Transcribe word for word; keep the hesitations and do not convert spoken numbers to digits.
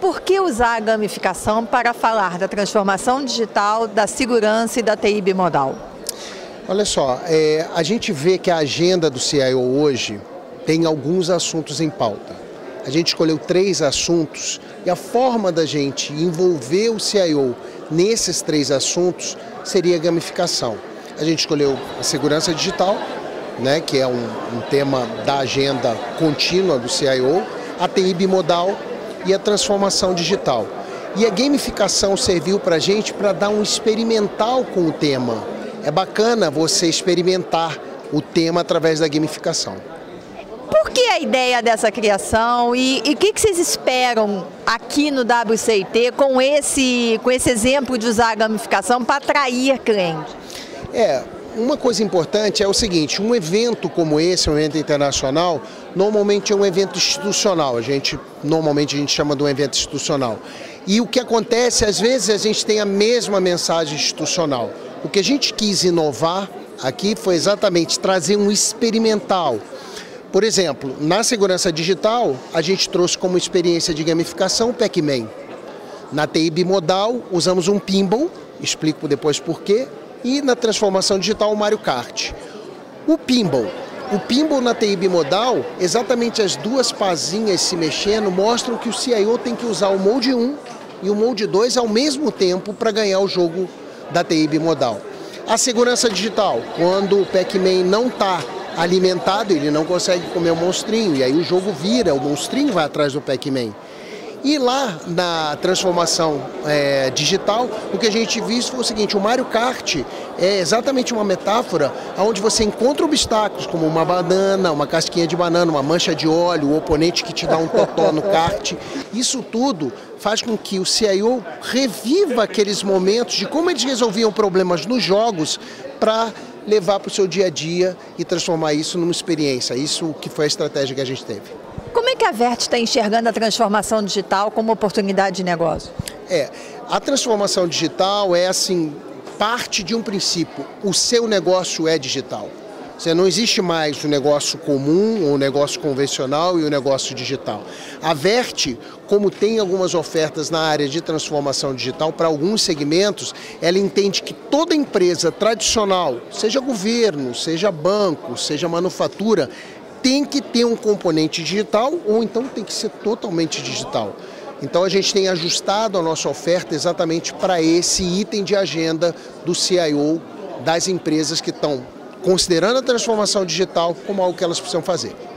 por que usar a gamificação para falar da transformação digital, da segurança e da T I bimodal? Olha só, é, a gente vê que a agenda do C I O hoje tem alguns assuntos em pauta. A gente escolheu três assuntos e a forma da gente envolver o C I O nesses três assuntos seria a gamificação. A gente escolheu a segurança digital, né, que é um, um tema da agenda contínua do C I O, a T I bimodal e a transformação digital. E a gamificação serviu para a gente para dar um experimental com o tema. É bacana você experimentar o tema através da gamificação. Por que a ideia dessa criação e o que, que vocês esperam aqui no W C I T com esse, com esse exemplo de usar a gamificação para atrair clientes? É, uma coisa importante é o seguinte, um evento como esse, um evento internacional, normalmente é um evento institucional, a gente, normalmente a gente chama de um evento institucional. E o que acontece, às vezes a gente tem a mesma mensagem institucional. O que a gente quis inovar aqui foi exatamente trazer um experimental. Por exemplo, na segurança digital, a gente trouxe como experiência de gamificação o Pac-Man. Na T I bimodal, usamos um pinball, explico depois por quê, e na transformação digital o Mario Kart. O pinball. O pinball na T I bimodal, exatamente as duas pazinhas se mexendo, mostram que o C I O tem que usar o Mode um e o Mode dois ao mesmo tempo para ganhar o jogo da T I bimodal. A segurança digital, quando o Pac-Man não está alimentado, ele não consegue comer o monstrinho, e aí o jogo vira, o monstrinho vai atrás do Pac-Man. E lá na transformação é, digital, o que a gente viu foi o seguinte, o Mario Kart é exatamente uma metáfora onde você encontra obstáculos, como uma banana, uma casquinha de banana, uma mancha de óleo, o oponente que te dá um totó no kart. Isso tudo faz com que o C I O reviva aqueles momentos de como eles resolviam problemas nos jogos para levar para o seu dia a dia e transformar isso numa experiência. Isso que foi a estratégia que a gente teve. Como é que a Vert está enxergando a transformação digital como oportunidade de negócio? É, a transformação digital é assim, parte de um princípio, o seu negócio é digital. Você não existe mais o negócio comum, o negócio convencional e o negócio digital. A Vert, como tem algumas ofertas na área de transformação digital para alguns segmentos, ela entende que toda empresa tradicional, seja governo, seja banco, seja manufatura, tem que ter um componente digital ou então tem que ser totalmente digital. Então a gente tem ajustado a nossa oferta exatamente para esse item de agenda do C I O das empresas que estão considerando a transformação digital como algo que elas precisam fazer.